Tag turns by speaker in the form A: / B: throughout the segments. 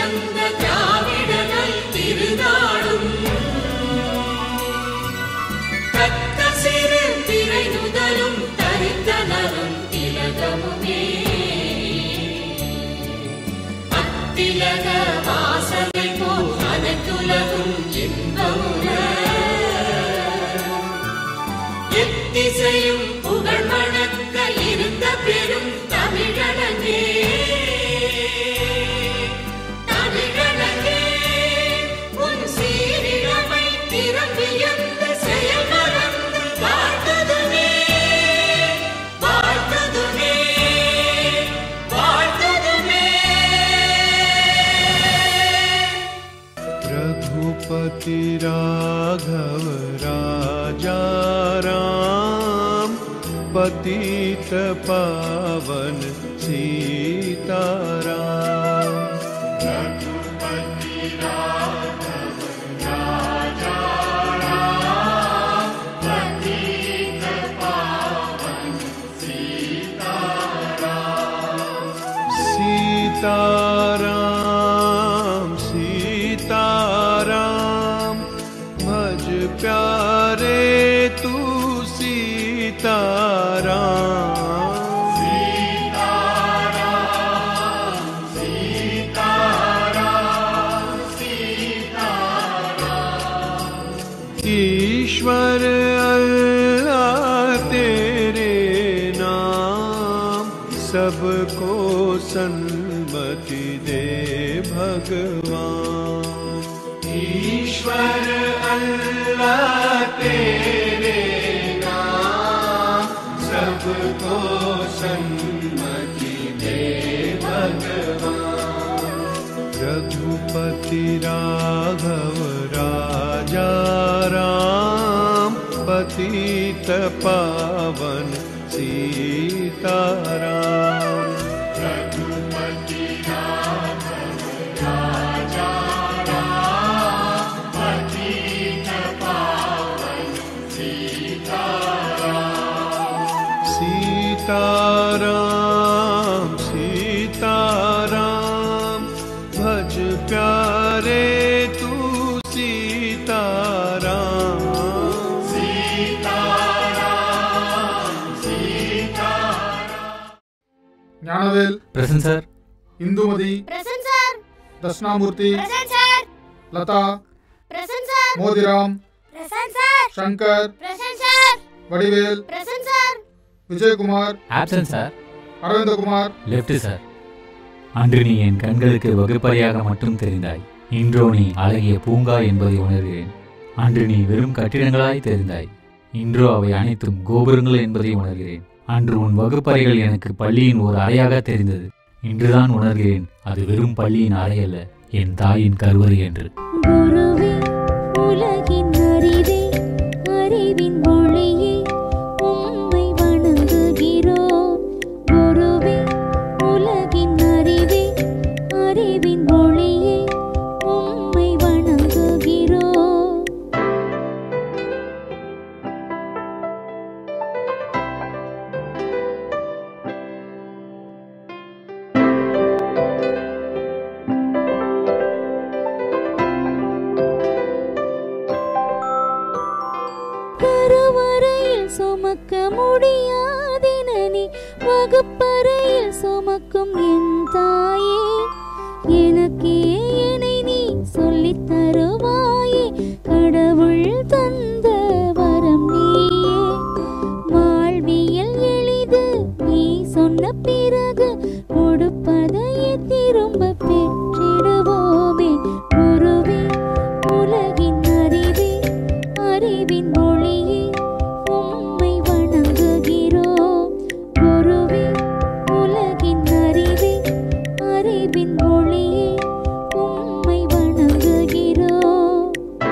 A: தந்த திராவிடர்கள் திருநாடும் தக்க சிறு திரை முதலும் தரித்தனரும் திலகமுமே அத்திலக வாசனை போல் அனைத்துலகும் இன்பமுற எத்திசையும் புகழ் மணக்க இருந்த பெரும் தமிழனே தமிழனே உன் சீரிழமை திறம்பியந்த செயல் மறந்து வாழ்த்ததுமே வாழ்த்ததுமே வாழ்த்ததுமே
B: रघुपति राघव राजा राम पतित पावन सीताराम रघुपति राघव राजा राम पतित पावन सीताराम सीताराम सीताराम भज प्यारे तू सीताराम सीताराम सीताराम सीताराम ईश्वर अल्लाह तेरे नाम सबको सन्मति दे भगवान ईश्वर अल्लाह तेरे नाम सबको सन्मति दे भगवान रघुपति राघव राजा राम पतित पावन सीताराम रघुपति राघव राजा राम पतित पावन सीताराम सीताराम सीताराम भज प्यारे तू Sitaram Sitaram Sitaram
C: Gnanavel
D: present sir
C: Indumathi
E: present sir
C: Dakshinamurthy
E: present sir
C: Latha
E: present sir
C: Modiram
E: present sir
C: Shankar
E: present sir
C: Vadivel
E: present sir
C: Vijay Kumar
D: absent sir
C: Aravind Kumar
D: left sir அன்று நீ என் கண்களுக்கு வகுப்பறையாக மட்டும் தெரிந்தாய் இன்றோ நீ அழகிய பூங்கா என்பதை உணர்கிறேன் அன்று நீ வெறும் கட்டிடங்களாய் தெரிந்தாய் இன்றோ அவை அனைத்தும் கோபுரங்கள் என்பதை உணர்கிறேன் அன்று உன் வகுப்பறைகள் எனக்கு பள்ளியின் ஒரு அறையாக தெரிந்தது இன்றுதான் உணர்கிறேன் அது வெறும் பள்ளியின் அறை அல்ல என் தாயின் கருவறை என்று
E: குருவே உலகின் அறிவே அறிவின் ஒளியே உம்மை வணங்குகிறோம் குருவே உலகின் அறிவே அறிவின் ஒளியே உம்மை வணங்குகிறோம் கருவறையில் சுமக்க முடியாதென நீ வகுப்பறையில் சுமக்கும் என் தாயே எனக்கே என்னை நீ சொல்லித் தருவாயே கடவுள் தந்த வரம் நீயே வாழ்வியல் எளிது நீ சொன்ன பிறகு கொடுப்பதையே திரும்ப பெற்றிடுவோமே குருவே உலகின் அறிவே அறிவின் ஒளியே உம்மை வணங்குகிறோம் குருவே உலகின் அறிவே அறிவின் ஒளியே உம்மை வணங்குகிறோம்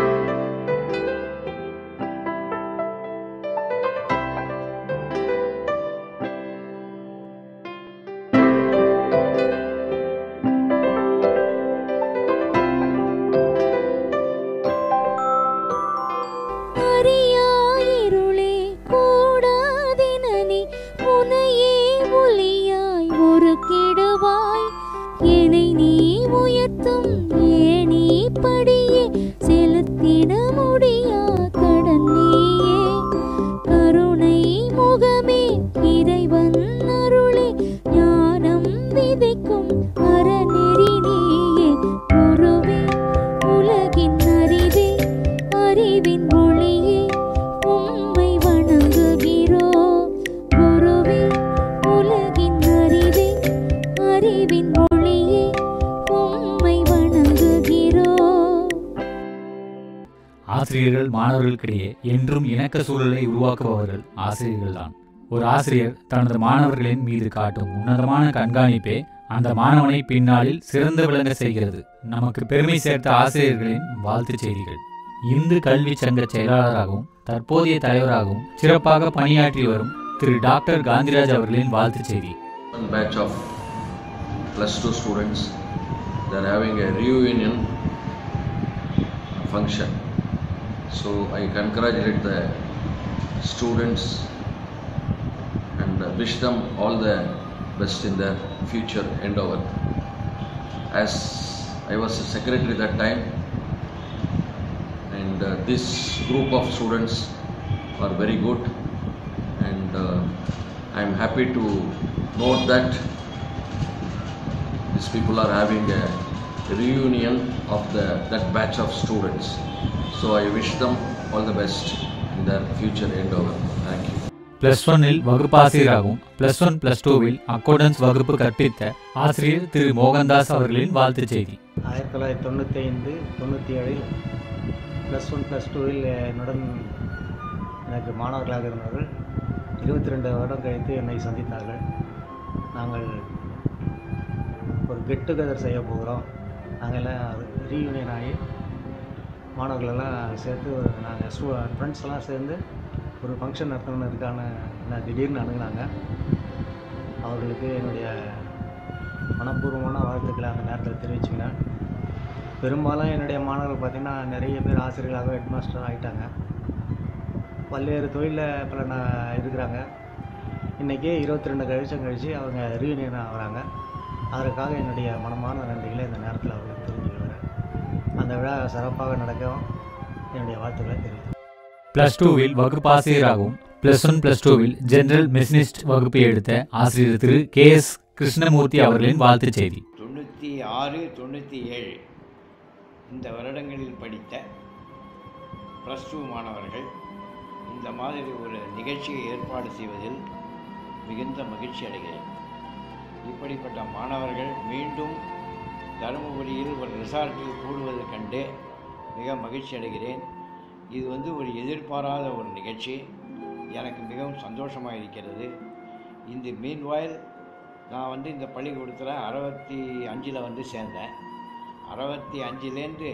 E: அறியாயிருளே கூடாதென நீ உனையே ஒளியாய் ஒரு கெடுவாய் என்னை நீ உயர்த்தும்
D: ஆசிரியர்கள் மாணவர்களுக்கிடையே என்றும் இணக்க சூழலை உருவாக்குபவர்கள் ஆசிரியர்கள்தான். ஒரு ஆசிரியர் தனது மாணவர்களின் மீது காட்டும் உன்னதமான கண்காணிப்பே அந்த மாணவனை பின்னாளில் சிறந்து விளங்க செய்கிறது. நமக்கு பெருமை சேர்த்த ஆசிரியர்களின் வாழ்த்துச் செய்திகள். இந்து கல்வி சங்க செயலாளராகவும் தற்போதைய தலைவராகவும் சிறப்பாக பணியாற்றி வரும் திரு டாக்டர் காந்திராஜ் அவர்களின் வாழ்த்துச் செய்தி.
F: One batch of +2 students, they are having a reunion function. So I congratulate the students and wish them all the best in their future endeavor. As I was a secretary that time, and this group of students are very good, and I am happy to note that these people are having a reunion of that batch of students. So I wish them all the best in their future endeavor. Thank you.
D: +1 வகுப்பாசிரியராகவும் +1 +2 accountancy வகுப்பு கற்பித்த ஆசிரியர் திரு மோகன்தாஸ் அவர்களின் வாழ்த்துச் செய்தி.
G: 1995-97 +1 +2 என்னுடன் எனக்கு மாணவர்களாக இருந்தவர்கள் 22 வருடம் கழித்து என்னை சந்தித்தார்கள். நாங்கள் ஒரு கெட் டுகெதர் செய்ய போகிறோம். நாங்கள் எல்லாம் ரீயூனியன் ஆகி மாணவர்களெல்லாம் சேர்த்து நாங்கள் ஃப்ரெண்ட்ஸ் எல்லாம் சேர்ந்து ஒரு ஃபங்க்ஷன் நடத்துனதுக்கான என்ன திடீர்னு அணுகுனாங்க. அவர்களுக்கு என்னுடைய மனப்பூர்வமான வாழ்த்துக்களை அந்த நேரத்தில் தெரிவிச்சுக்கினேன். பெரும்பாலும் என்னுடைய மாணவர்கள் பார்த்திங்கன்னா நிறைய பேர் ஆசிரியர்களாக ஹெட் மாஸ்டர் ஆகிட்டாங்க. பல்வேறு தொழிலில் பல இருக்கிறாங்க. இன்றைக்கி 22 வருஷம் கழித்து அவங்க ரீயூனியன் ஆகிறாங்க. அதற்காக என்னுடைய மனமான நன்றிகளை இந்த நேரத்தில் அவர்களுக்கு தெரிஞ்சுக்கிறேன். அந்த விழா சிறப்பாக நடக்கவும் என்னுடைய வாழ்த்துக்களை தெரிவித்தேன்.
D: +2 வகுப்பாசிரியராகவும் +1 +2 ஜெனரல் மெஷினிஸ்ட் வகுப்பை எடுத்த ஆசிரியர் திரு KS கிருஷ்ணமூர்த்தி அவர்களின் வாழ்த்துச் செய்தி.
H: 96-97 இந்த வருடங்களில் படித்த +2 மாணவர்கள் இந்த மாதிரி ஒரு நிகழ்ச்சியை ஏற்பாடு செய்வதில் மிகுந்த மகிழ்ச்சி அடைகிறேன். இப்படிப்பட்ட மாணவர்கள் மீண்டும் தருமபுரியில் ஒரு ரிசார்ட்டில் கூடுவதை கண்டு மிக மகிழ்ச்சி அடைகிறேன். இது ஒரு எதிர்பாராத ஒரு நிகழ்ச்சி. எனக்கு மிகவும் சந்தோஷமாக இருக்கிறது. இந்த மீன்வாயில் நான் இந்த பள்ளிக்கூடத்தில் 65 சேர்ந்தேன். 65லேருந்து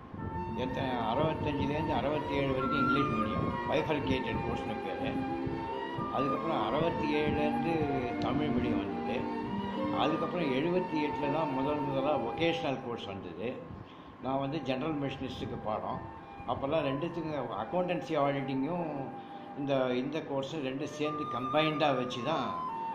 H: 67 வரைக்கும் இங்கிலீஷ் மீடியம் பைஃபர்கேட்டட் கோர்ஸ்னு பேர். அதுக்கப்புறம் 67லேருந்து தமிழ் மீடியம் வந்தது. அதுக்கப்புறம் 78 தான் முதலாக வொகேஷ்னல் கோர்ஸ் வந்தது. நான் ஜென்ரல் மெஷினிஸ்ட்டுக்கு பாடம். அப்போல்லாம் ரெண்டுத்துக்கும் அக்கௌண்டன்சி ஆடிட்டிங்கும் இந்த கோர்ஸும் ரெண்டும் சேர்ந்து கம்பைண்டாக வச்சு தான்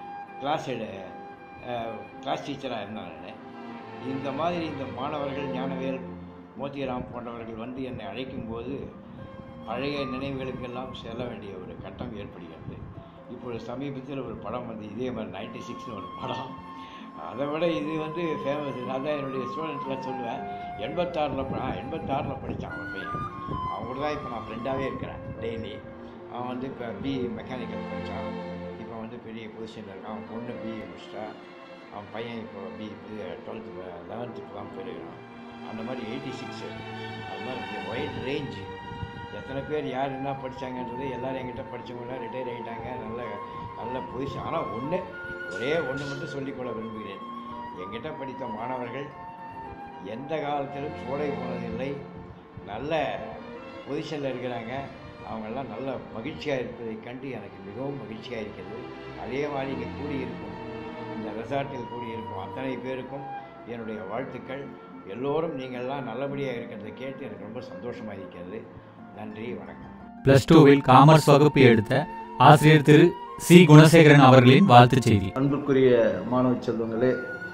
H: கிளாஸ் டீச்சராக இருந்தாங்க. இந்த மாதிரி இந்த மாணவர்கள் ஞானவேல், மோத்திராம் போன்றவர்கள் என்னை அழைக்கும்போது பழைய நினைவுகளுக்கெல்லாம் செல்ல வேண்டிய ஒரு கட்டம் ஏற்படுகிறது. இப்பொழுது சமீபத்தில் ஒரு படம் இதே மாதிரி 96 ஒரு படம். அதை விட இது ஃபேமஸ். நான் தான் என்னுடைய ஸ்டூடெண்ட்ஸில் சொல்லுவேன். 86ல் படித்தான் அவன் பையன். அவங்க தான் இப்போ நான் ஃப்ரெண்டாகவே இருக்கிறேன் டெய்லி. அவன் இப்போ பிஇ மெக்கானிக்கல் படித்தான். இப்போ பெரிய பொசிஷனில் இருக்கான். அவன் பொண்ணு பிஇ முடிச்சிட்டா. அவன் பையன் இப்போ பிஇ 12th 11th தான் போயிருக்கான். அந்த மாதிரி 86 அது மாதிரி ஒயிட் ரேஞ்சு. எத்தனை பேர் யார் என்ன படித்தாங்கன்றது எல்லோரும் என்கிட்ட படித்தவங்களாம் ரிட்டையர் ஆகிட்டாங்க. நல்ல பொசிஷன். ஆனால் ஒரே ஒன்று மட்டும் சொல்லிக்கொள்ள விரும்புகிறேன். என்கிட்ட படித்த மாணவர்கள் எந்த காலத்திலும் சோடை போனதில்லை. நல்ல பொசிஷனில் இருக்கிறாங்க. அவங்கெல்லாம் நல்ல மகிழ்ச்சியாக இருப்பதை கண்டு எனக்கு மிகவும் மகிழ்ச்சியாக இருக்கிறது. அதே மாதிரி இங்கே கூடியிருக்கும் இந்த ரெசார்ட்டில் கூடியிருக்கும் அத்தனை பேருக்கும் என்னுடைய வாழ்த்துக்கள். எல்லோரும் நீங்கள்லாம் நல்லபடியாக இருக்கிறத கேட்டு எனக்கு ரொம்ப சந்தோஷமாக இருக்கிறது. நன்றி, வணக்கம்.
D: +2 காமர்ஸ் வகுப்பு எடுத்த ஆசிரியர் திரு சி குணசேகரன் அவர்களின் வாழ்த்துச் செய்தி.
I: அன்புக்குரிய மாணவ செல்வங்களே,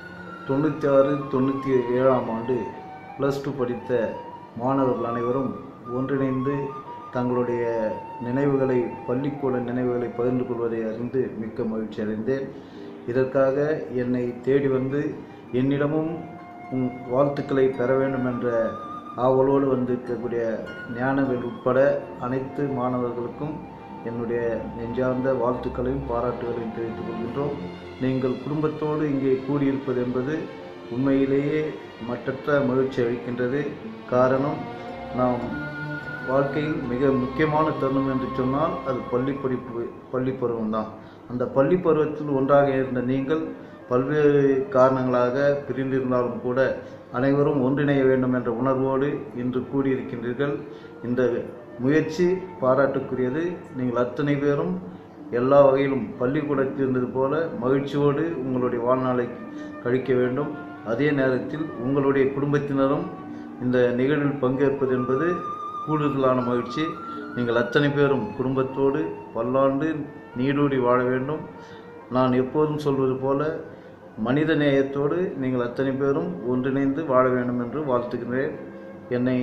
I: 96-97 ஆண்டு +2 படித்த மாணவர்கள் அனைவரும் ஒன்றிணைந்து தங்களுடைய நினைவுகளை, பள்ளிக்கூட நினைவுகளை பகிர்ந்து கொள்வதை அறிந்து மிக்க மகிழ்ச்சி அடைந்தேன். இதற்காக என்னை தேடி என்னிடமும் வாழ்த்துக்களை பெற வேண்டும் என்ற ஆவலோடு இருக்கக்கூடிய ஞானவேல் உட்பட அனைத்து மாணவர்களுக்கும் என்னுடைய நெஞ்சார்ந்த வாழ்த்துக்களையும் பாராட்டுகளையும் தெரிவித்துக் கொள்கின்றோம். நீங்கள் குடும்பத்தோடு இங்கே கூடியிருப்பது என்பது உண்மையிலேயே மற்றற்ற மகிழ்ச்சி அளிக்கின்றது. காரணம், நாம் வாழ்க்கையில் மிக முக்கியமான தருணம் என்று சொன்னால் அது பள்ளி பருவம்தான். அந்த பள்ளி பருவத்தில் ஒன்றாக இருந்த நீங்கள் பல்வேறு காரணங்களாக பிரிந்திருந்தாலும் கூட அனைவரும் ஒன்றிணைய வேண்டும் என்ற உணர்வோடு இன்று கூடியிருக்கின்றீர்கள். இந்த முயற்சி பாராட்டுக்குரியது. நீங்கள் அத்தனை பேரும் எல்லா வகையிலும் பள்ளிக்கூடத்தில் இருந்தது போல மகிழ்ச்சியோடு உங்களுடைய வாழ்நாளை கழிக்க வேண்டும். அதே நேரத்தில் உங்களுடைய குடும்பத்தினரும் இந்த நிகழ்வில் பங்கேற்பது என்பது கூடுதலான மகிழ்ச்சி. நீங்கள் அத்தனை பேரும் குடும்பத்தோடு பல்லாண்டு நீடூடி வாழ வேண்டும். நான் எப்போதும் சொல்வது போல மனித நேயத்தோடு நீங்கள் அத்தனை பேரும் ஒன்றிணைந்து வாழ வேண்டும் என்று வாழ்த்துகிறேன். என்னை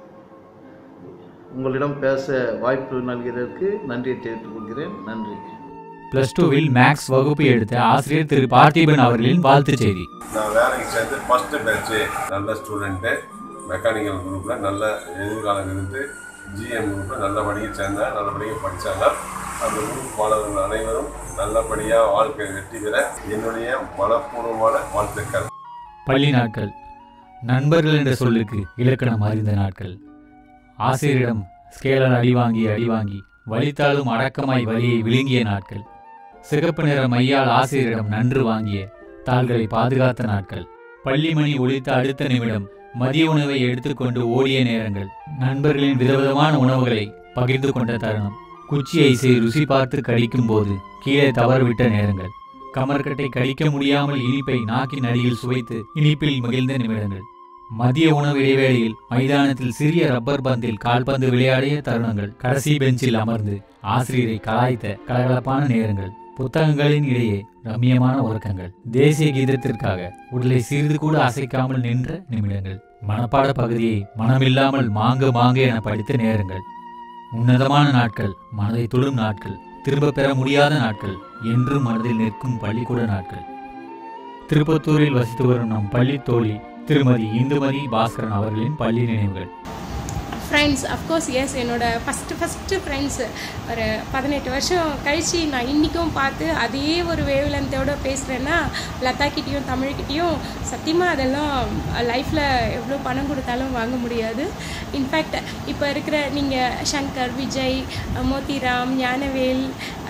I: உங்களிடம் பேச வாய்ப்பு நல்கியதற்கு நன்றியை தெரிவித்துக் கொள்கிறேன். நன்றி.
D: +2ல் மேக்ஸ் வகுப்பு எடுத்த ஆசிரியர் திரு பார்த்திபன் அவர்களின் வாழ்த்து செய்தி.
J: நான் வேலைக்கு சேர்ந்து ஃபஸ்ட்டு பேட்ச்சு நல்ல ஸ்டூடெண்ட்டு, மெக்கானிக்கல் குரூப்பில் நல்ல எதிர்காலம் இருந்து ஜிஎம் குரூப்பில் நல்லபடியாக சேர்ந்தேன், நல்லபடியாக படித்தாங்க. அந்த குரூப் மாணவர்கள் அனைவரும் நல்லபடியாக வாழ்க்கை வெற்றி பெற என்னுடைய மனப்பூர்வமான வாழ்த்துக்கள்.
D: பள்ளி நாட்கள் நண்பர்கள் என்ற சொல்லுக்கு இலக்கணம் அறிந்த நாட்கள். ஆசிரியரிடம் ஸ்கேலால் அடிவாங்கி வலித்தாலும் அடக்கமாய் வலியை விழுங்கிய நாட்கள். சிகப்பு நிற மையால் ஆசிரியரிடம் நன்று வாங்கிய தாள்களை பாதுகாத்த நாட்கள். பள்ளி மணி ஒலித்த அடுத்த நிமிடம் மதிய உணவை எடுத்துக்கொண்டு ஓடிய நேரங்கள். நண்பர்களின் விதவிதமான உணவுகளை பகிர்ந்து கொண்ட தருணம். குச்சி ஐசை ருசி பார்த்து கடிக்கும் போது கீழே தவறுவிட்ட நேரங்கள். கமர்கட்டை கடிக்க முடியாமல் இனிப்பை நாக்கின் அடியில் சுவைத்து இனிப்பில் மகிழ்ந்த நிமிடங்கள். மதிய உணவு இடைவேளையில் மைதானத்தில் சிறிய ரப்பர் பந்தில் கால்பந்து விளையாடிய தருணங்கள். கடைசி பெஞ்சில் அமர்ந்து ஆசிரியரை கலாய்த்த கலகலப்பான நேரங்கள். புத்தகங்களின் இடையே ரம்மியமான உறக்கங்கள். தேசிய கீதத்திற்காக உடலை சிறிது கூட அசைக்காமல் நின்ற நிமிடங்கள். மனப்பாட பகுதியை மனமில்லாமல் மாங்க என படித்த நேரங்கள். உன்னதமான நாட்கள், மனதை தொடும் நாட்கள், திரும்ப பெற முடியாத நாட்கள், என்றும் மனதில் நிற்கும் பள்ளிக்கூட நாட்கள். திருப்பத்தூரில் வசித்து வரும் நம் பள்ளி தோழி திருமதி இந்துமதி பாஸ்கரன் அவர்களின் பள்ளி நினைவுகள்.
K: ஃப்ரெண்ட்ஸ், அஃப்கோர்ஸ் எஸ், என்னோட ஃபஸ்ட்டு ஃப்ரெண்ட்ஸு ஒரு 18 வருஷம் கழித்து நான் இன்றைக்கும் பார்த்து அதே ஒரு வேவ்லென்த்தோடு பேசுகிறேன்னா லதாக்கிட்டேயும் தமிழ்கிட்டையும் சத்தியமாக அதெல்லாம் லைஃப்பில் எவ்வளோ பணம் கொடுத்தாலும் வாங்க முடியாது. இன்ஃபேக்ட் இப்போ இருக்கிற நீங்கள் சங்கர், விஜய், மோத்திராம், ஞானவேல்,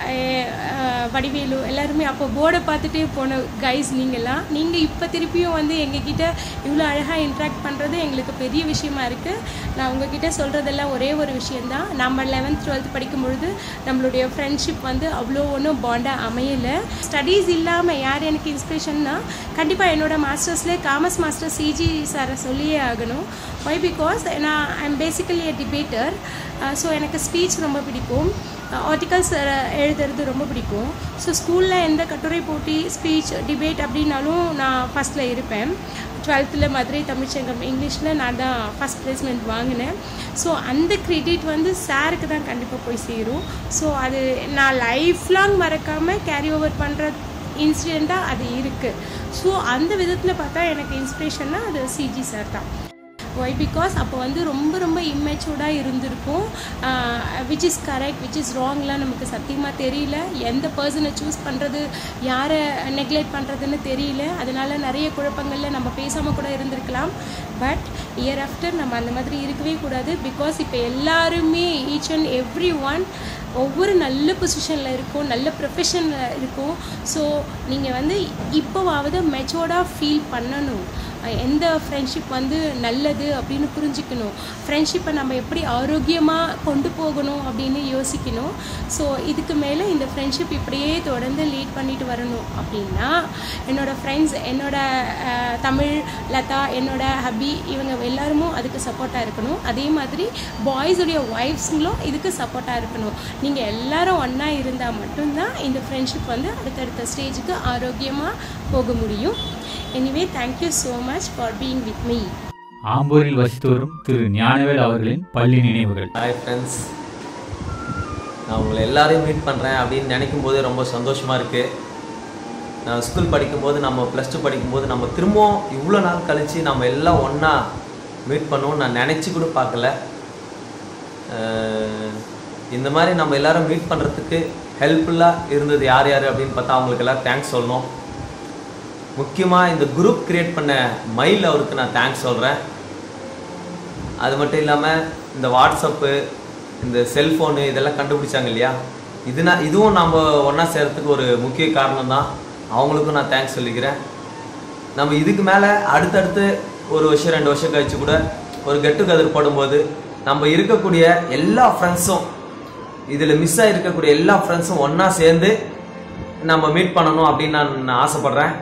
K: வடிவேலு எல்லாருமே அப்போ போர்டை பார்த்துட்டே போன கைஸ் நீங்கள் இப்போ திருப்பியும் வந்து எங்ககிட்ட இவ்வளோ அழகாக இன்ட்ராக்ட் பண்ணுறது எங்களுக்கு பெரிய விஷயமா இருக்குது. நான் உங்ககிட்ட சொல்கிறதெல்லாம் ஒரே ஒரு விஷயந்தான். நம்ம 11th 12th படிக்கும் பொழுது நம்மளுடைய ஃப்ரெண்ட்ஷிப் வந்து அவ்வளோ ஒன்றும் பாண்டாக அமையலை. ஸ்டடீஸ் இல்லாமல் யார் எனக்கு இன்ஸ்பிரேஷன்னா கண்டிப்பாக என்னோட மாஸ்டர்ஸ்லேயே காமர்ஸ் மாஸ்டர் சிஜி சாரை சொல்லியே ஆகணும். ஒய் பிகாஸ் நான் I'm basically a debater. So எனக்கு ஸ்பீச் ரொம்ப பிடிக்கும், ஆர்டிகல்ஸ் எழுதுறது ரொம்ப பிடிக்கும். ஸோ ஸ்கூலில் எந்த கட்டுரை போட்டி, ஸ்பீச், டிபேட் அப்படின்னாலும் நான் ஃபஸ்ட்டில் இருப்பேன். 12th மதுரை தமிழ்ச்சங்கம் இங்கிலீஷில் நான் தான் ஃபஸ்ட் ப்ளேஸ்மெண்ட் வாங்கினேன். ஸோ அந்த கிரெடிட் வந்து சாருக்கு தான் கண்டிப்பாக போய் சேரும். ஸோ அது நான் லைஃப் லாங் மறக்காமல் கேரி ஓவர் பண்ணுற இன்சிடெண்ட்டாக அது இருக்குது. ஸோ அந்த விதத்தில் பார்த்தா எனக்கு இன்ஸ்பிரேஷன்னா அது சிஜி சார் தான். ஒய் பிகாஸ் அப்போ வந்து ரொம்ப ரொம்ப இம்மெச்சூர்டாக இருந்திருக்கும். Which is correct, which is ராங்லாம் நமக்கு சத்தியமாக தெரியல. எந்த பர்சனை சூஸ் பண்ணுறது, யாரை நெக்லெக்ட் பண்ணுறதுன்னு தெரியல. அதனால நிறைய குழப்பங்களில் நம்ம பேசாமல் கூட இருந்திருக்கலாம். பட் இயர் ஆஃப்டர் நம்ம அந்த மாதிரி இருக்கவே கூடாது. பிகாஸ் இப்போ எல்லாருமே ஈச் அண்ட் எவ்ரி ஒன் ஒவ்வொரு நல்ல பொசிஷனில் இருக்கும், நல்ல ப்ரொஃபஷனில் இருக்கும். ஸோ நீங்கள் வந்து இப்போவாவது மெச்சோர்டாக ஃபீல் பண்ணணும். எந்த ஃப்ரெண்ட்ஷிப் வந்து நல்லது அப்படின்னு புரிஞ்சுக்கணும். ஃப்ரெண்ட்ஷிப்பை நம்ம எப்படி ஆரோக்கியமாக கொண்டு போகணும் அப்படின்னு யோசிக்கணும். ஸோ இதுக்கு மேலே இந்த ஃப்ரெண்ட்ஷிப் இப்படியே தொடர்ந்து லீட் பண்ணிட்டு வரணும் அப்படின்னா என்னோடய ஃப்ரெண்ட்ஸ், என்னோடய தமிழ், லதா, என்னோட ஹபி, இவங்க எல்லாருமே அதுக்கு சப்போர்ட்டாக இருக்கணும். அதே மாதிரி பாய்ஸுடைய ஒய்ஃப்ஸுங்களும் இதுக்கு சப்போர்ட்டாக இருக்கணும். நீங்கள் எல்லாரும் ஒன்றா இருந்தால் மட்டும்தான் இந்த ஃப்ரெண்ட்ஷிப் வந்து அடுத்தடுத்த ஸ்டேஜுக்கு ஆரோக்கியமாக போக முடியும். Anyway, thank you so much for being with me.
D: ஆம்பூரில் வசித்து வரும் திரு ஞானவேல் அவர்களின் பள்ளி நினைவுகள்.
L: ஹாய் ஃப்ரெண்ட்ஸ், நான் உங்களை எல்லாரையும் மீட் பண்ணுறேன் அப்படின்னு நினைக்கும் போது ரொம்ப சந்தோஷமாக இருக்குது. நான் ஸ்கூல் படிக்கும்போது, நம்ம +2 படிக்கும்போது நம்ம திரும்பவும் இவ்வளோ நாள் கழித்து நம்ம எல்லாம் ஒன்றா மீட் பண்ணுவோம் நான் நினச்சி கூட பார்க்கல. இந்த மாதிரி நம்ம எல்லோரும் மீட் பண்ணுறதுக்கு ஹெல்ப்ஃபுல்லாக இருந்தது யார் யார் அப்படின்னு பார்த்தா அவங்களுக்கு எல்லாம் தேங்க்ஸ் சொல்லணும். முக்கியமாக இந்த குரூப் க்ரியேட் பண்ண மயில் அவருக்கு நான் தேங்க்ஸ் சொல்கிறேன். அது மட்டும் இல்லாமல் இந்த வாட்ஸ்அப்பு, இந்த செல்ஃபோனு இதெல்லாம் கண்டுபிடிச்சாங்க இல்லையா, இதுவும் நம்ம ஒன்றா சேர்கிறதுக்கு ஒரு முக்கிய காரணம் தான். அவங்களுக்கும் நான் தேங்க்ஸ் சொல்லிக்கிறேன். நம்ம இதுக்கு மேலே அடுத்தடுத்து ஒரு வருஷம் 2 வருஷம் கழிச்சு கூட ஒரு கெட் டுகெதர் போடும்போது நம்ம இருக்கக்கூடிய எல்லா ஃப்ரெண்ட்ஸும், இதில் மிஸ் ஆகிருக்கக்கூடிய எல்லா ஃப்ரெண்ட்ஸும் ஒன்றா சேர்ந்து நம்ம மீட் பண்ணணும் அப்படின்னு நான் ஆசைப்பட்றேன்.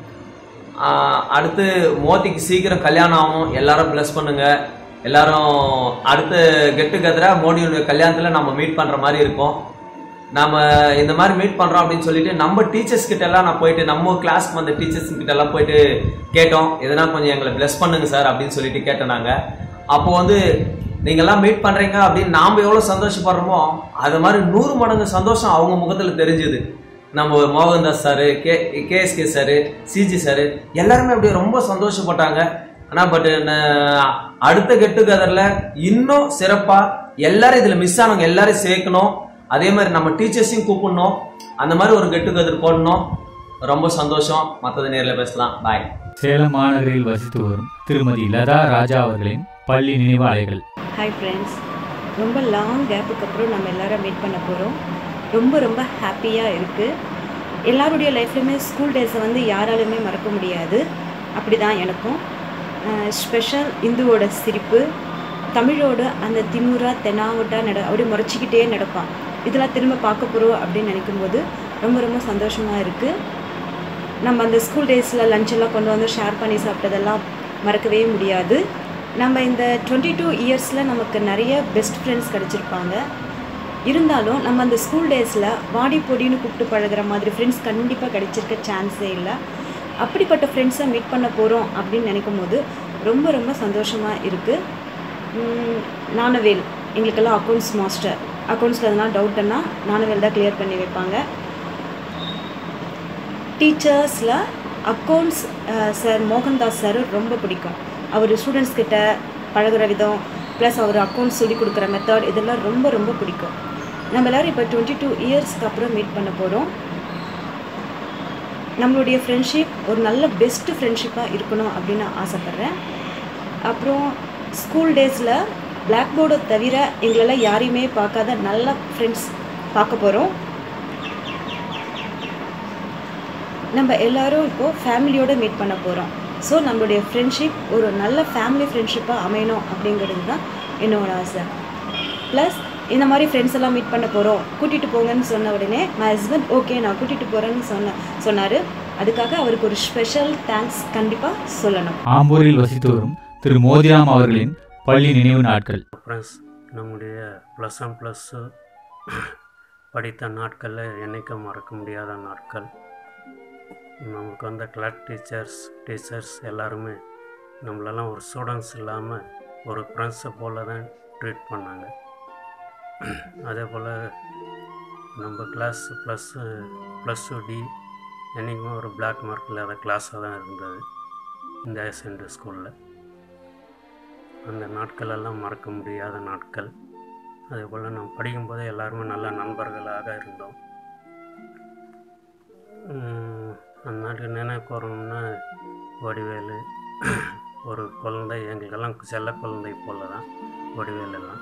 L: அடுத்து மோதிக்கு சீக்கிரம் கல்யாணம் ஆகும், எல்லாரும் ப்ளஸ் பண்ணுங்கள். எல்லாரும் அடுத்த கெட் டுகெதராக மோடியோட கல்யாணத்தில் நம்ம மீட் பண்ணுற மாதிரி இருக்கும். நம்ம இந்த மாதிரி மீட் பண்ணுறோம் அப்படின்னு சொல்லிட்டு நம்ம டீச்சர்ஸ் கிட்டெல்லாம் நான் போயிட்டு, நம்ம கிளாஸ்க்கு வந்த டீச்சர்ஸ் கிட்டெல்லாம் போயிட்டு கேட்டோம், எதனா கொஞ்சம் எங்களை ப்ளஸ் பண்ணுங்க சார் அப்படின்னு சொல்லிட்டு கேட்டோம் நாங்கள். அப்போ வந்து நீங்கள்லாம் மீட் பண்ணுறீங்க அப்படின்னு நாம் எவ்வளோ சந்தோஷப்படுறோமோ அது மாதிரி 100 மடங்கு சந்தோஷம் அவங்க முகத்தில் தெரிஞ்சுது. நம்ம Mohandas sir, KSK sir, CG sir எல்லாருமே அப்படியே ரொம்ப சந்தோஷப்பட்டாங்க. ஆனால் பட் அடுத்த கெட் டுகெதரில் இன்னும் சிறப்பாக எல்லாரும் இதில் மிஸ் ஆனவங்க எல்லாரும் சேர்க்கணும். அதே மாதிரி நம்ம டீச்சர்ஸையும் கூப்பிடணும். அந்த மாதிரி ஒரு கெட் டுகெதர் போடணும். ரொம்ப சந்தோஷம். மற்றது நேரில் பேசலாம். பாய்.
D: சேலம் மாநகரில் வசித்து வரும் திருமதி லதா ராஜா அவர்களின் பள்ளி நினைவாலைகள்.
M: ஹாய் ஃப்ரெண்ட்ஸ், ரொம்ப லாங் கேப்புக்கு அப்புறம் நம்ம எல்லாரும் மீட் பண்ண போகிறோம். ரொம்ப ஹாப்பியாக இருக்குது. எல்லாருடைய லைஃப்லையுமே ஸ்கூல் டேஸை வந்து யாராலுமே மறக்க முடியாது. அப்படி தான் எனக்கும். ஸ்பெஷல் இந்துவோட சிரிப்பு, தமிழோட அந்த திமுறா தெனாவட்டா அப்படியே முறைச்சிக்கிட்டே நடப்பான். இதெல்லாம் திரும்ப பார்க்க போகிறோம் அப்படின்னு நினைக்கும்போது ரொம்ப சந்தோஷமாக இருக்குது. நம்ம அந்த ஸ்கூல் டேஸில் லஞ்செல்லாம் கொண்டு வந்து ஷேர் பண்ணி சாப்பிட்டதெல்லாம் மறக்கவே முடியாது. நம்ம இந்த 22 இயர்ஸில் நமக்கு நிறைய பெஸ்ட் ஃப்ரெண்ட்ஸ் கிடச்சிருப்பாங்க. இருந்தாலும் நம்ம அந்த ஸ்கூல் டேஸில் வாடி பொடின்னு கூப்பிட்டு பழகிற மாதிரி ஃப்ரெண்ட்ஸ் கண்டிப்பாக கிடைச்சிருக்க சான்ஸே இல்லை. அப்படிப்பட்ட ஃப்ரெண்ட்ஸை மீட் பண்ண போகிறோம் அப்படின்னு நினைக்கும் போது ரொம்ப சந்தோஷமாக இருக்குது. நானவேல் எங்களுக்கெல்லாம் அக்கௌண்ட்ஸ் மாஸ்டர். அக்கௌண்ட்ஸில் எதனா டவுட்டுன்னா நானவேல் தான் கிளியர் பண்ணி வைப்பாங்க. டீச்சர்ஸில் அக்கௌண்ட்ஸ் சார் மோகன்தாஸ் சார் ரொம்ப பிடிக்கும். அவர் ஸ்டூடெண்ட்ஸ் கிட்ட பழகுற விதம் ப்ளஸ் அவர் அக்கௌண்ட்ஸ் சொல்லி கொடுக்குற மெத்தட் இதெல்லாம் ரொம்ப பிடிக்கும். நம்ம எல்லோரும் இப்போ 22 இயர்ஸ்க்கு அப்புறம் மீட் பண்ண போகிறோம். நம்மளுடைய ஃப்ரெண்ட்ஷிப் ஒரு நல்ல பெஸ்ட்டு ஃப்ரெண்ட்ஷிப்பாக இருக்கணும் அப்படின்னு ஆசைப்பட்றேன். அப்புறம் ஸ்கூல் டேஸில் பிளாக் போர்டை தவிர எங்களெல்லாம் யாரையுமே பார்க்காத நல்ல ஃப்ரெண்ட்ஸ் பார்க்க போகிறோம். நம்ம எல்லோரும் இப்போது ஃபேமிலியோடு மீட் பண்ண போகிறோம். ஸோ நம்மளுடைய ஃப்ரெண்ட்ஷிப் ஒரு நல்ல ஃபேமிலி ஃப்ரெண்ட்ஷிப்பாக அமையணும் அப்படிங்கிறது தான் என்னோட ஆசை. ப்ளஸ் இந்த மாதிரி ஃப்ரெண்ட்ஸ் எல்லாம் மீட் பண்ண போகிறோம், கூட்டிகிட்டு போங்கன்னு சொன்ன உடனே மை ஹஸ்பண்ட் ஓகே நான் கூட்டிகிட்டு போகிறேன்னு சொன்னார். அதுக்காக அவருக்கு ஒரு ஸ்பெஷல் தேங்க்ஸ் கண்டிப்பாக சொல்லணும்.
D: ஆம்பூரில் வசித்து வரும் திரு மோதிராம் அவர்களின் பள்ளி நினைவு நாட்கள்.
N: ஃப்ரெண்ட்ஸ், நம்முடைய +1 படித்த நாட்களில் என்றைக்கும் மறக்க முடியாத நாட்கள். நமக்கு வந்த கிளாஸ் டீச்சர்ஸ் எல்லாருமே நம்மளெல்லாம் ஒரு ஸ்டூடெண்ட்ஸ் இல்லாமல் ஒரு ஃப்ரெண்ட்ஸை போல தான் ட்ரீட் பண்ணாங்க. அதே போல் நம்ம கிளாஸ் +2 D என்றைக்குமே ஒரு பிளாக் மார்க் இல்லாத கிளாஸாக தான் இருந்தது இந்த ஹையர் செகண்டரி ஸ்கூலில். அந்த நாட்களெல்லாம் மறக்க முடியாத நாட்கள். அதே போல் நம்ம படிக்கும்போதே எல்லாருமே நல்ல நண்பர்களாக இருந்தோம். அந்த நாட்டுக்கு நினைவு வரணும்னா வடிவேலு ஒரு குழந்தை, எங்களுக்கெல்லாம் செல்ல குழந்தை போல தான் வடிவேலெல்லாம்.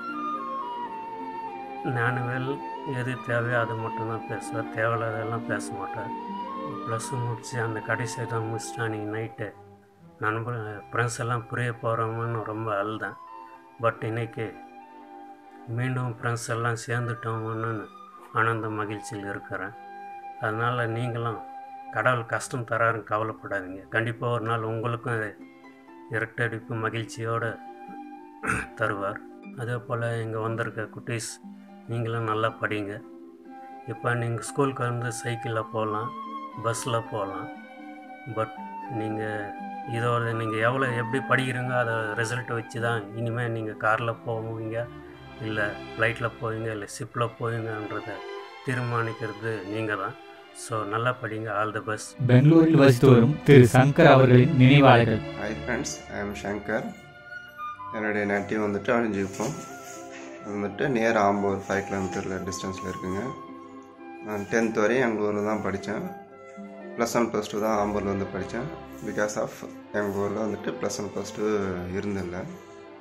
N: ஞானவேல் எது தேவையோ அது மட்டும்தான் பேசுவார், தேவையில்லாதெல்லாம் பேச மாட்டார். ப்ளஸ் முடித்து அந்த கடைசி தான் முடிச்சுட்டு அன்றைக்கி நைட்டு ஃப்ரெண்ட்ஸ் எல்லாம் புரிய போகிறோம்னு ரொம்ப அழுதேன். பட் இன்றைக்கி மீண்டும் ஃப்ரெண்ட்ஸ் எல்லாம் சேர்ந்துட்டோம்னு ஆனந்த மகிழ்ச்சியில் இருக்கிறேன். அதனால் நீங்களும் கடவுள் கஷ்டம் தராருன்னு கவலைப்படாதீங்க. கண்டிப்பாக ஒரு நாள் உங்களுக்கும் இரட்டடிப்பு மகிழ்ச்சியோடு தருவார். அதே போல் இங்கே வந்திருக்க குட்டீஸ் நீங்களும் நல்லா படிங்க. இப்போ நீங்கள் ஸ்கூலுக்கு வந்து சைக்கிளில் போகலாம், பஸ்ஸில் போகலாம். பட் நீங்கள் எவ்வளோ எப்படி படிக்கிறீங்க அதை ரிசல்ட்டை வச்சு தான் இனிமேல் நீங்கள் காரில் போவீங்க, இல்லை ஃப்ளைட்டில் போவீங்க, இல்லை ஷிப்பில் போவீங்கன்றதை தீர்மானிக்கிறது நீங்கள் தான். ஸோ நல்லா படிங்க. All the best.
D: பெங்களூரில் வசித்து வரும் திரு சங்கர் அவர்களின் நினைவாளர்கள்.
O: Hi friends, I am Shankar. என்னுடைய நேட்டிவ் வந்துட்டு அழிஞ்சிப்போம். வந்துட்டு நியர் ஆம்பூர் 5 கிலோமீட்டரில் டிஸ்டன்ஸில் இருக்குங்க. நான் 10th வரையும் எங்கள் ஊரில் தான் படித்தேன். +1 +2 தான் ஆம்பூரில் வந்து படித்தேன். பிகாஸ் ஆஃப் எங்கள் ஊரில் வந்துட்டு +1 +2 இருந்தில்லை.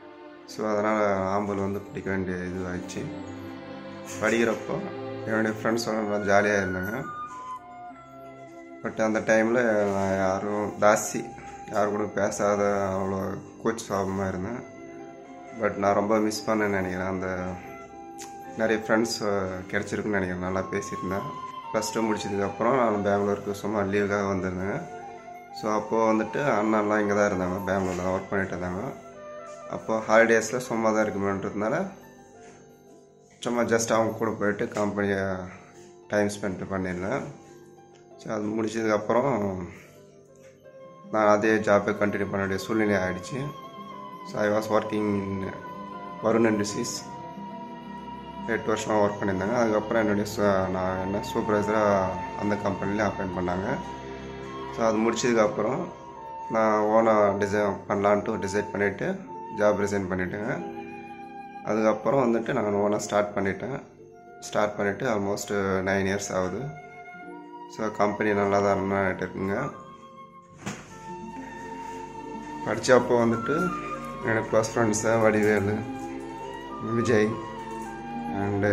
O: ஸோ அதனால் ஆம்பல் வந்து பிடிக்க வேண்டிய இதுவாகிடுச்சு. படிக்கிறப்போ என்னுடைய ஃப்ரெண்ட்ஸோட நல்லா ஜாலியாக இருந்தாங்க. பட் அந்த டைமில் நான் யார் கூட பேசாத அவ்வளோ கோச் சுவாபமாக இருந்தேன். பட் நான் ரொம்ப மிஸ் பண்ணேன்னு நினைக்கிறேன். அந்த நிறைய ஃப்ரெண்ட்ஸ் கிடச்சிருக்குன்னு நினைக்கிறேன். நல்லா பேசியிருந்தேன். +2 முடிச்சதுக்கப்புறம் நான் பெங்களூருக்கு சும்மா லீவுக்காக வந்திருந்தேன். ஸோ அப்போது வந்துட்டு அண்ணாலாம் இங்கே தான் இருந்தாங்க, பெங்களூரில் தான் ஒர்க் பண்ணிட்டு இருந்தாங்க. அப்போது ஹாலிடேஸில் சும்மா தான் இருக்குமேன்றதுனால சும்மா ஜஸ்ட் அவங்க கூட போயிட்டு கம்பெனியை டைம் ஸ்பெண்ட் பண்ணியிருந்தேன். ஸோ அது முடிச்சதுக்கப்புறம் நான் அதே ஜாப்பை கண்டினியூ பண்ண வேண்டிய சூழ்நிலை ஆகிடுச்சு. So I was working Varun industries 8 வருஷமாக ஒர்க் பண்ணியிருந்தாங்க. அதுக்கப்புறம் நான் என்ன சூப்பர்வைசராக அந்த கம்பெனிலே அப்பாயிண்ட் பண்ணாங்க. ஸோ அது முடிச்சதுக்கப்புறம் நான் ஓனாக டிசைன் பண்ணலான்ட்டு டிசைட் பண்ணிவிட்டு ஜாப் ரிசைன் பண்ணிவிட்டேங்க. அதுக்கப்புறம் வந்துட்டு நான் ஓனாக ஸ்டார்ட் பண்ணிவிட்டு ஆல்மோஸ்ட் 9 இயர்ஸ் ஆகுது. ஸோ கம்பெனி நல்லா தான் ரன் ஆகிட்டு இருக்குங்க. படித்தப்போ வந்துட்டு என்னோடய close friends Vadivelu, Vijay and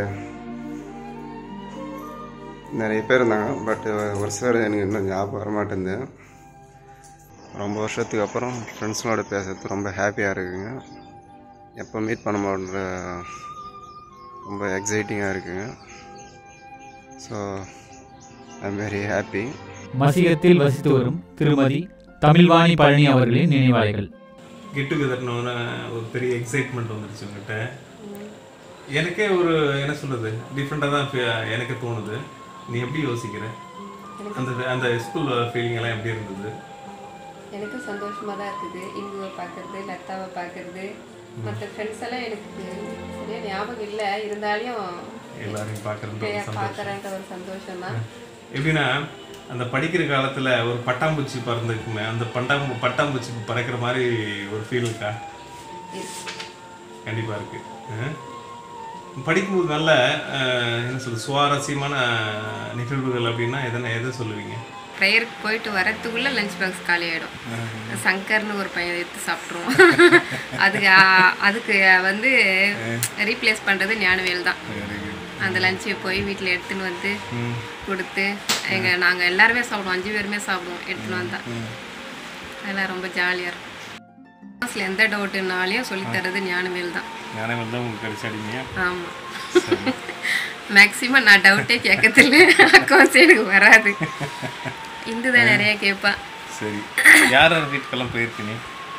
O: நிறைய பேர் இருந்தாங்க. பட் ஒரு சிலர் எனக்கு இன்னும் ஞாபகம் வரமாட்டேங்குது. ரொம்ப வருஷத்துக்கு அப்புறம் ஃப்ரெண்ட்ஸுங்களோட பேசுறது ரொம்ப ஹாப்பியாக இருக்குங்க. எப்போ மீட் பண்ண போகிற ரொம்ப எக்ஸைட்டிங்காக இருக்குங்க. So I am very happy.
D: மசிகத்தில் வசித்து வரும் திருமதி தமிழ்வாணி பழனி அவர்களின் நினைவாலைகள்.
P: கெட் டுகெதர்னு ஒரு பெரிய எக்ஸைட்மெண்ட் வந்துருச்சு உங்கள்கிட்ட. எனக்கே ஒரு என்ன சொல்கிறது டிஃப்ரெண்ட்டாக தான் எனக்கு தோணுது. நீ எப்படி யோசிக்கிற? அந்த ஸ்கூல் ஃபீலிங் எல்லாம் எப்படி இருந்தது?
Q: எனக்கு சந்தோஷமாக தான் இருக்குது. இந்துவை பார்க்குறது, லதாவை பார்க்குறது, மற்ற ஃப்ரெண்ட்ஸ் எல்லாம் எனக்கு சரியா ஞாபகம் இல்லை. இருந்தாலும்
P: எல்லாரையும் பார்க்குறேன்ற
Q: ஒரு சந்தோஷம் தான்.
P: எப்படின்னா அந்த படிக்கிற காலத்தில் ஒரு பட்டாம்பூச்சி பறந்துக்குமே, அந்த பட்டாம்பூச்சி பறக்கிற மாதிரி ஒரு ஃபீல் இருக்கா? கண்டிப்பாக இருக்குது. படிக்கும்போது நல்ல என்ன சொல்ல சுவாரஸ்யமான நிகழ்வுகள் அப்படின்னா எதை சொல்லுவீங்க?
Q: ப்ரேயருக்கு போயிட்டு வரத்துக்குள்ளே லஞ்ச் பாக்ஸ் காலி ஆகிடும். சங்கர்னு ஒரு பையன் எடுத்து சாப்பிட்ருவோம். அதுக்கு வந்து ரீப்ளேஸ் பண்ணுறது ஞானவேல் தான். அந்த லஞ்சை போய் வீட்டில் எடுத்துன்னு வந்து கொடுத்து நாங்கள் எல்லாருமே சாப்பிடுவோம். 5 பேருமே சாப்பிடுவோம் எடுத்துன்னு வந்தால். அதெல்லாம் ரொம்ப ஜாலியாக இருக்கும். கிளாஸில் எந்த டவுட்டுனாலையும் சொல்லித்தரது ஞானவேல் தான்.
P: ஞானவேல் தான் உங்களுக்கு கிடைச்சாடிங்க?
Q: ஆமாம். மேக்ஸிமம் நான் டவுட்டே கேட்கறதில்ல. அக்கௌண்ட்ஸ் எனக்கு வராது. இந்து தான் நிறைய கேட்பான்.
P: சரி, யார் வீட்டுக்கெல்லாம் போயிருக்கீங்க?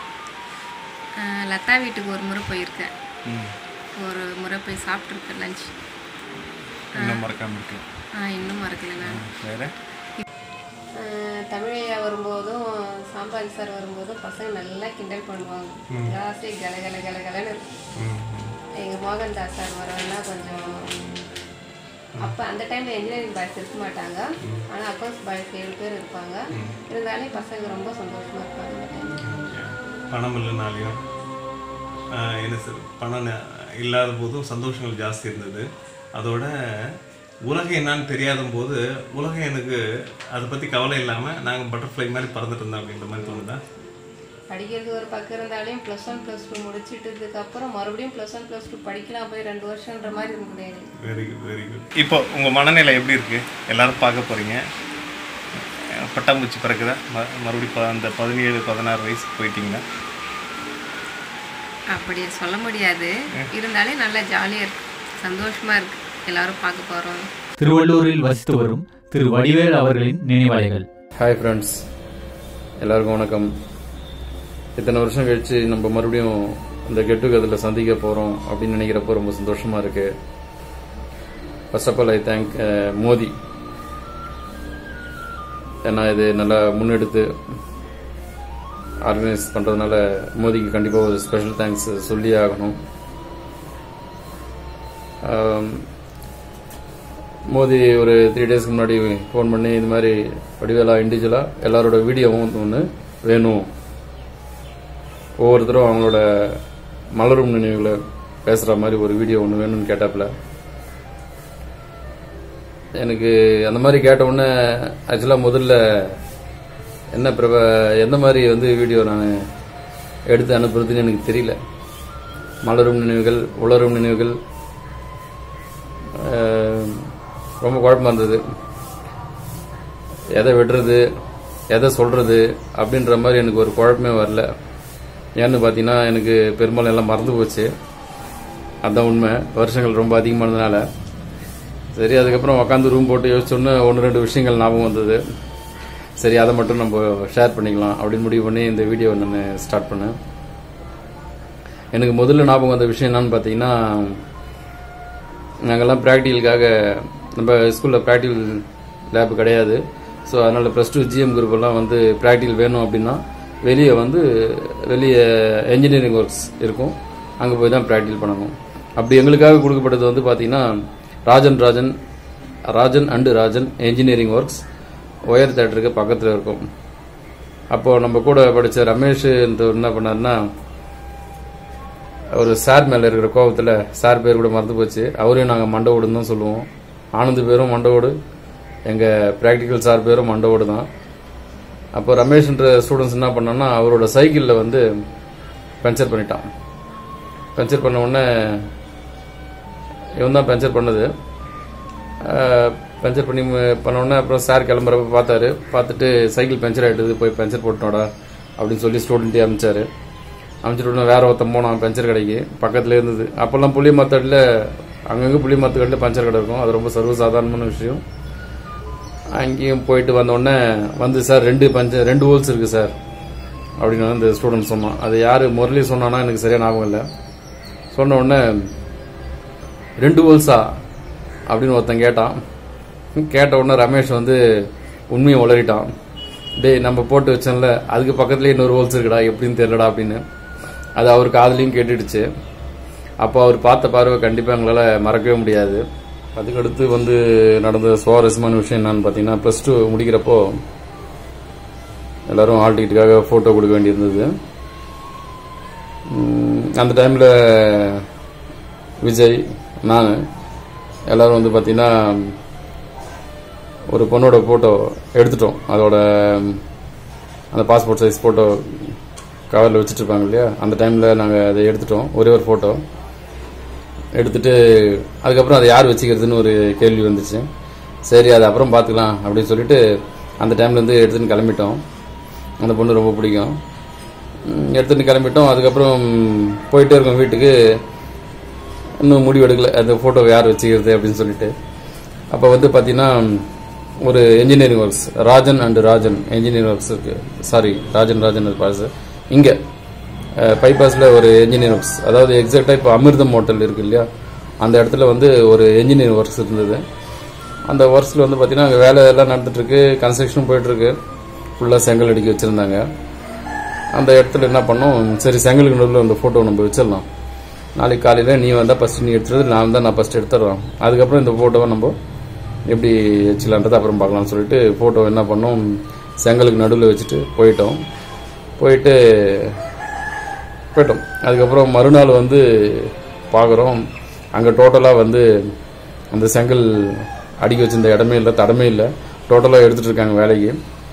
Q: லதா வீட்டுக்கு ஒரு முறை போயிருக்கேன். ஒரு முறை போய் சாப்பிட்ருக்கேன் லஞ்ச்.
P: இன்னும் மறக்காம இருக்கு?
Q: இன்னும் மறக்கல நான்.
P: வேறு
Q: தமிழையா வரும்போதும் சாம்பாரி சார் வரும்போதும் பசங்க நல்லா கிண்டல் பண்ணுவாங்க. ஜாஸ்தி கலகலன்னு இருக்கும். எங்கள் மோகன்தாஸ் சார் வரவேன்னா கொஞ்சம் அப்போ அந்த டைமில் இன்ஜினியரிங் பாய்ஸ் இருக்க மாட்டாங்க. ஆனால் அக்கௌண்ட்ஸ் பாய்ஸ் 7 பேர் இருப்பாங்க. இருந்தாலும் பசங்க ரொம்ப சந்தோஷமாக இருப்பாங்க அந்த டைம்.
P: பணம் இல்லைனாலையும் என்ன சார் பணம் இல்லாத போதும் சந்தோஷங்கள் ஜாஸ்தி இருந்தது. அதோட உலகம் என்னான்னு தெரியாத போது உலகம் எனக்கு அதை பற்றி கவலை இல்லாமல் நாங்கள் பட்டர்ஃப்ளை மாதிரி பறந்துட்டு இருந்தோம் அப்படின்ற மாதிரி தோணுதா?
Q: படிக்கிறது ஒரு பக்கம் இருந்தாலையும் +1 +2 முடிச்சிட்டதுக்கப்புறம் மறுபடியும் +1 +2 படிக்கலாம் போய் 2 வருஷன்ற மாதிரி இருந்தது எங்களுக்கு.
P: Very good, very good. இப்போ உங்கள் மனநிலை எப்படி இருக்குது? எல்லோரும் பார்க்க போகிறீங்க, பட்டாம்பூச்சி பறக்குதா? மறுபடியும் அந்த 17-16 வயசுக்கு போயிட்டீங்கன்னா?
Q: அப்படி சொல்ல முடியாது. இருந்தாலே நல்லா ஜாலியாக இருக்குது, சந்தோஷமாக இருக்குது. எல்லாரும் பார்க்க போகிறோம்.
D: திருவள்ளூரில் வசித்து வரும் திரு வடிவேல் அவர்களின் நினைவாலைகள்.
R: ஹாய் ஃப்ரெண்ட்ஸ், எல்லாருக்கும் வணக்கம். இத்தனை வருஷம் கழித்து நம்ம மறுபடியும் இந்த கெட் டுகெதரில் சந்திக்க போகிறோம் அப்படின்னு நினைக்கிறப்போ ரொம்ப சந்தோஷமாக இருக்குது. First of all I thank Modi. ஏன்னா இது நல்லா முன்னெடுத்து ஆர்கனைஸ் பண்ணுறதுனால மோதிக்கு கண்டிப்பாக ஒரு ஸ்பெஷல் தேங்க்ஸ் சொல்லியே ஆகணும். மோதி ஒரு 3 டேஸ்க்கு முன்னாடி ஃபோன் பண்ணி இது மாதிரி வடிவேலா இண்டிவிஜுவலாக எல்லாரோட வீடியோவும் ஒன்று வேணும், ஒவ்வொருத்தரும் அவங்களோட மலரும் நினைவுகளை பேசுகிற மாதிரி ஒரு வீடியோ ஒன்று வேணும்னு கேட்டாப்புல. எனக்கு அந்த மாதிரி கேட்ட உடனே ஆக்சுவலாக முதல்ல எந்த மாதிரி வந்து வீடியோ நான் எடுத்து அனுப்புறதுன்னு எனக்கு தெரியல. மலரும் நினைவுகள், உலரும் நினைவுகள், ரொம்ப குழப்பமாக இருந்தது. எதை விடுறது, எதை சொல்கிறது அப்படின்ற மாதிரி எனக்கு ஒரு குழப்பமே வரல. ஏன்னு பார்த்தீங்கன்னா எனக்கு பெரும்பாலும் எல்லாம் மறந்து போச்சு. அதுதான் உண்மை. வருஷங்கள் ரொம்ப அதிகமானதுனால. சரி, அதுக்கப்புறம் உக்காந்து ரூம் போட்டு யோசிச்சோன்னு 1-2 விஷயங்கள் ஞாபகம் வந்தது. சரி, அதை மட்டும் நம்ம ஷேர் பண்ணிக்கலாம் அப்படின்னு முடிவு பண்ணி இந்த வீடியோவை நான் ஸ்டார்ட் பண்ணேன். எனக்கு முதல்ல ஞாபகம் வந்த விஷயம் என்னன்னு பார்த்தீங்கன்னா, நாங்கள்லாம் ப்ராக்டிக்கலுக்காக நம்ம ஸ்கூலில் ப்ராக்டிக்கல் லேப் கிடையாது. ஸோ அதனால் +2 ஜிஎம் குரூப்பெல்லாம் வந்து ப்ராக்டிக்கல் வேணும் அப்படின்னா வெளியே என்ஜினியரிங் ஒர்க்ஸ் இருக்கும், அங்கே போய் தான் ப்ராக்டிக்கல் பண்ணணும். அப்படி எங்களுக்காக கொடுக்கப்பட்டது வந்து பார்த்திங்கன்னா Rajan and Rajan engineering works ஒயர் தேட்டருக்கு பக்கத்தில் இருக்கும். அப்போது நம்ம கூட படித்த ரமேஷ் என்ன பண்ணார்னா, ஒரு சார் மேலே இருக்கிற கோபத்தில், சார் பேர் கூட மறந்து போச்சு, அவரையும் நாங்கள் மண்டவோடுன்னு தான் சொல்லுவோம். ஆனந்த் பேரும் மண்டவோடு, எங்கள் ப்ராக்டிக்கல் சார் பேரும் மண்டவோடு தான். அப்போ ரமேஷ்ன்ற ஸ்டூடெண்ட்ஸ் என்ன பண்ணோன்னா, அவரோட சைக்கிளில் வந்து பஞ்சர் பண்ணிட்டான். பஞ்சர் பண்ண உடனே இவன் தான் பஞ்சர் பண்ணது. பஞ்சர் பண்ண உடனே அப்புறம் சார் கிளம்புறப்ப பார்த்துட்டு சைக்கிள் பஞ்சர் ஆகிட்டது, போய் பஞ்சர் போட்டோடா அப்படின்னு சொல்லி ஸ்டூடெண்ட்டே அனுப்பிச்சிட்டு உடனே வேற ஒருத்தன் போனான் பஞ்சர் கடைக்கு, பக்கத்தில் இருந்தது. அப்போல்லாம் புளிய மரத்தடியில் அங்கங்கே புளிய மரத்துக்கடியில் பஞ்சர் கடை இருக்கும், அது ரொம்ப சர்வசாதாரணமான விஷயம். அங்கேயும் போயிட்டு வந்தோடனே வந்து, சார் 2 ஹோல்ஸ் இருக்குது சார் அப்படின்னு வந்து இந்த ஸ்டூடெண்ட் சொன்னான். அது யார் முரளி சொன்னான்னா எனக்கு சரியாக ஞாபகம் இல்லை. சொன்ன உடனே 2 ஹோல்ஸா அப்படின்னு ஒருத்தன் கேட்ட உடனே ரமேஷ் வந்து உண்மையை உளறிட்டான். டேய், நம்ம போட்டு வச்சோம்ல அதுக்கு பக்கத்துலேயே இன்னொரு ஹோல்ஸ் இருக்குடா, எப்படின்னு தெரியலடா அப்படின்னு. அது அவர் காதுலையும் கேட்டுடுச்சு. அப்போ அவர் பார்த்த பார்வை கண்டிப்பாக எங்களால் மறக்கவே முடியாது. அதுக்கடுத்து வந்து நடந்த சுவாரஸ்யமான விஷயம் என்னன்னு பார்த்தீங்கன்னா, +2 முடிக்கிறப்போ எல்லோரும் ஹால் டிக்கெட்டுக்காக ஃபோட்டோ கொடுக்க வேண்டியிருந்தது. அந்த டைமில் விஜய், நான் எல்லோரும் வந்து பார்த்திங்கன்னா ஒரு பொண்ணோட ஃபோட்டோ எடுத்துட்டோம். அதோட அந்த பாஸ்போர்ட் சைஸ் ஃபோட்டோ கவரில் வச்சுட்ருப்பாங்க இல்லையா, அந்த டைமில் நாங்கள் அதை எடுத்துட்டோம். ஒரே ஒரு ஃபோட்டோ எடுத்துட்டு அதுக்கப்புறம் அதை யார் வச்சுக்கிறதுன்னு ஒரு கேள்வி வந்துச்சு. சரி, அது அப்புறம் பார்த்துக்கலாம் அப்படின்னு சொல்லிட்டு அந்த டைம்லேருந்து எடுத்துகிட்டு கிளம்பிட்டோம். அந்த பொண்ணு ரொம்ப பிடிக்கும். எடுத்துகிட்டு கிளம்பிட்டோம். அதுக்கப்புறம் போயிட்டே இருக்கோம் வீட்டுக்கு. இன்னும் முடிவு எடுக்கல அந்த ஃபோட்டோவை யார் வச்சுக்கிறது அப்படின்னு சொல்லிட்டு. அப்போ வந்து பார்த்தீங்கன்னா ஒரு engineering works, Rajan and Rajan engineering works இருக்குது. சாரி, ராஜன் பாஸ் இங்கே பைபாஸில் ஒரு என்ஜினியரிங் ஒர்க்ஸ், அதாவது எக்ஸாக்டாக இப்போ அமிர்தம் ஹோட்டல் இருக்குது இல்லையா, அந்த இடத்துல வந்து ஒரு என்ஜினியரிங் ஒர்க்ஸ் இருந்தது. அந்த ஒர்க்ஸில் வந்து பார்த்திங்கன்னா அங்கே வேலை எல்லாம் நடந்துகிட்ருக்கு, கன்ஸ்ட்ரக்ஷனும் போயிட்டுருக்கு. ஃபுல்லாக செங்கல் அடிக்க வச்சுருந்தாங்க. அந்த இடத்துல என்ன பண்ணோம், சரி செங்கலுக்கு நடுவில் அந்த ஃபோட்டோ நம்ம வச்சிடலாம், நாளைக்கு காலையில் நீ வந்தால் ஃபஸ்ட்டு நீ எடுத்துறது, நான் ஃபஸ்ட்டு எடுத்துடுறோம், அதுக்கப்புறம் இந்த ஃபோட்டோவை நம்ம எப்படி வச்சுலான்றது அப்புறம் பார்க்கலாம்னு சொல்லிட்டு ஃபோட்டோ என்ன பண்ணோம், செங்கலுக்கு நடுவில் வச்சுட்டு போயிட்டோம். அதுக்கப்புறம் மறுநாள் வந்து பார்க்குறோம், அங்கே டோட்டலாக வந்து அந்த செங்கல் அடிக்க வச்சிருந்த இடமே இல்லை, தடமே இல்லை, டோட்டலாக எடுத்துகிட்டு இருக்காங்க வேலைக்கு.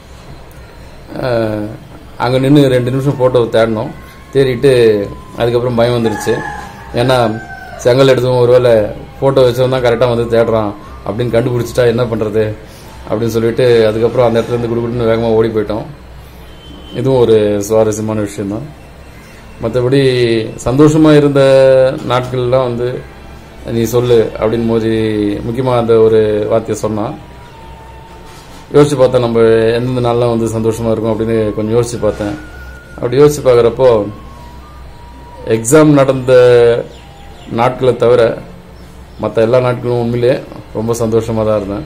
R: அங்கே நின்று 2 நிமிஷம் ஃபோட்டோ தேடிட்டு அதுக்கப்புறம் பயம் வந்துடுச்சு. ஏன்னா செங்கல் எடுத்தவங்க ஒருவேளை ஃபோட்டோ வச்சவன் தான் கரெக்டாக வந்து தேடுறான் அப்படின்னு கண்டுபிடிச்சிட்டா என்ன பண்ணுறது அப்படின்னு சொல்லிட்டு அதுக்கப்புறம் அந்த இடத்துலேருந்து குடுக்குன்னு வேகமாக ஓடி போயிட்டோம். இதுவும் ஒரு சுவாரஸ்யமான விஷயந்தான். மற்றபடி சந்தோஷமாக இருந்த நாட்கள்லாம் வந்து நீ சொல்லு அப்படின்னு மோதி முக்கியமாக அந்த ஒரு வார்த்தையை சொன்னான். யோசிச்சு பார்த்தேன், நம்ம எந்தெந்த நாள்லாம் வந்து சந்தோஷமாக இருக்கும் அப்படின்னு கொஞ்சம் யோசிச்சு பார்த்தேன். அப்படி யோசிச்சு பார்க்குறப்போ எக்ஸாம் நடந்த நாட்களை தவிர மற்ற எல்லா நாட்களும் உண்மையிலே ரொம்ப சந்தோஷமாக தான் இருந்தேன்.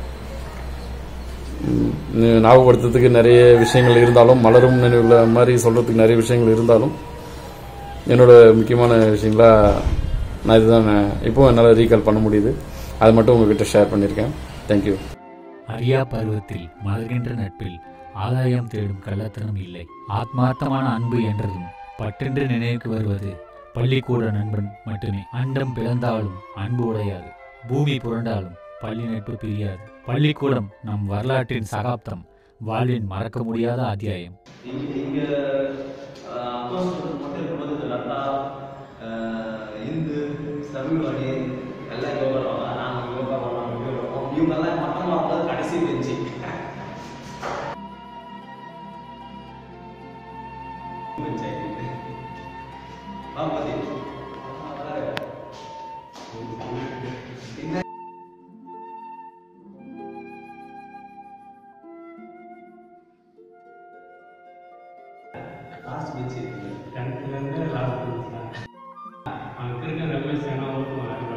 R: ஞாபகப்படுத்துறதுக்கு நிறைய விஷயங்கள் இருந்தாலும், மலரும் நினைவுகளை மாதிரி சொல்கிறதுக்கு நிறைய விஷயங்கள் இருந்தாலும், என்னோட முக்கியமான விஷயங்களாக நான் இதுதான் இப்போ என்னால் ரீகால் பண்ண முடியுது. அதை மட்டும் உங்ககிட்ட ஷேர் பண்ணியிருக்கேன். தேங்க்யூ.
D: அறியா பருவத்தில் மலர்கின்ற நட்பில் ஆதாயம் தேடும் கள்ளத்தனம் இல்லை. ஆத்மார்த்தமான அன்பு என்றதும் பட்டென்று நினைவுக்கு வருவது பள்ளிக்கூட நண்பன் மட்டுமே. அண்டம் பிளந்தாலும் அன்பு உடையாது, பூமி புரண்டாலும் பள்ளி நட்பு பிரியாது. பள்ளிக்கூடம் நம் வரலாற்றின் சகாப்தம், வாழ்வின் மறக்க முடியாத அத்தியாயம்.
L: இங்கே தமிழ்வாடி எல்லாம் யோகா நாங்கள் யோகா பண்ணோம். இவங்கெல்லாம் மொத்தமாக வந்து கடைசி பெஞ்சு லாஸ்ட் பெஞ்ச் இருக்குது.
N: 10th லாஸ்ட் பெஞ்ச் தான். அங்கே இருக்க ரமேஷ் சேனாவுக்கும்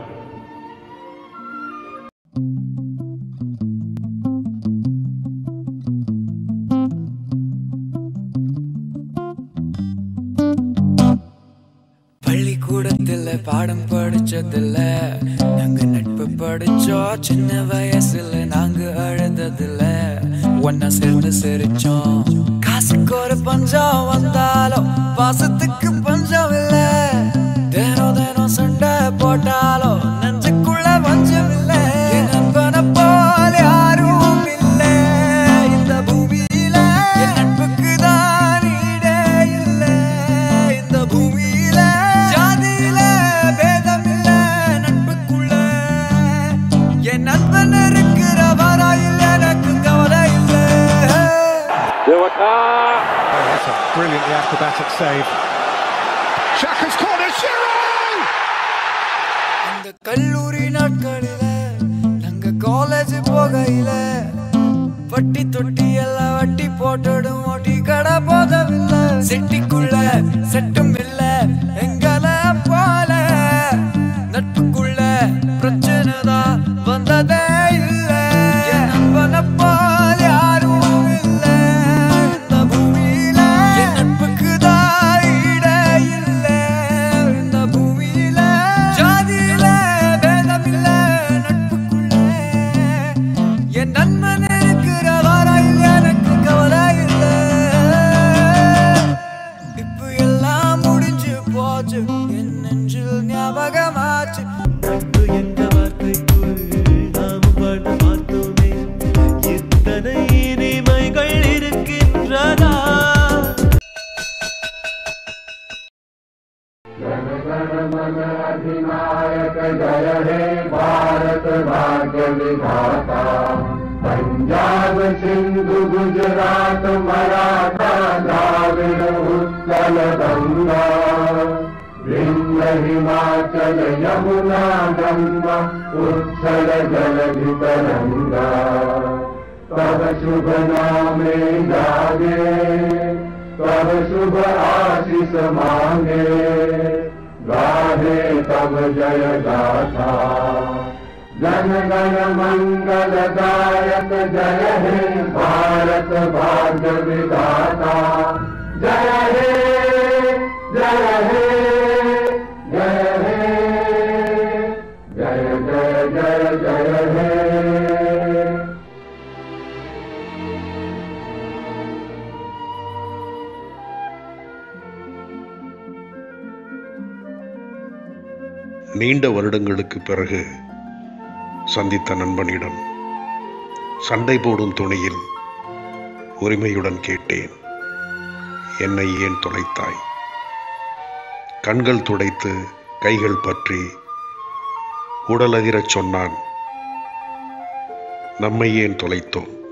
S: பள்ளிக்கூடத்துல பாடம் படிச்சதில்ல, நாங்க நட்பு படிச்சோம். சின்ன வயசுல நாங்க அழுததில்ல, ஒன்னா சேர்ந்து சிரிச்சோம். காசுக்கு ஒரு பஞ்சம் வந்தாலும் பாசத்துக்கு பஞ்சம் இல்ல. தினம் தினம் சண்டை போட்டாலும் நெஞ்சுக்குள்ள பஞ்சம் இல்ல. என் நண்பனை போல யாரும் இல்ல இந்த பூமியில. என் நட்புக்கு தான் ஈடே இல்ல இந்த பூமியில. ஜாதியில பேதம் இல்ல நட்புக்குள்ள. என் நண்பன் இருக்கிற வரையில் எனக்கு கவலை இல்ல.
T: That's a brilliantly acrobatic save. Xhaka's corner, Giroud!
S: இந்த கல்லூரி நாட்களில நாங்க காலேஜ் போகையில வட்டி தொட்டி எல்லாம் வட்டி போட்டுடும். ஓட்டி கடை போதவில்லை. செட்டிக்குள்ள செட்டும் இல்ல எங்களை போல. நட்புக்குள்ள பிரச்சனை தான் வந்ததே இல்ல. என் நண்பனை போல யாரும் இல்ல இந்த பூமியில. என் நட்புக்கு தான் ஈடே இல்ல இந்த பூமியில. ஜாதியில பேதம் இல்ல நட்புக்குள்ள. என் நண்பன் இருக்கிற வரையில் எனக்கு கவலை இல்ல. இப்ப எல்லாம் முடிஞ்சு போச்சு, என் நெஞ்சில் ஞாபகமாச்சு.
B: என்ற வார்த்தைக்குள் நாம் வாழ பார்த்தோமே, இத்தனை இனிமைகள் இருக்கின்றதா?
A: अधिनायक जय हे भारत भाग्य विधाता। पंजाब सिंधु गुजरात मराठा द्राविड उत्कल गंगा, विंध्य हिमाचल यमुना गंगा उत्कल जलधि तरंगा। तब शुभ नामे जागे, तब शुभ आशीष मांगे, गाहे तब जय गाथा। जन गण मंगल दायक जय हे भारत भाग्य विधाता। जय हे जय हे जय हे जय जय जय जय हे।
U: நீண்ட வருடங்களுக்கு பிறகு சந்தித்த நண்பனிடம் சண்டை போடும் துணியில் உரிமையுடன் கேட்டேன், என்னை ஏன் தொலைத்தாய்? கண்கள் துடைத்து கைகள் பற்றி உடலதிரச் சொன்னான், நம்மை ஏன் தொலைத்தோம்?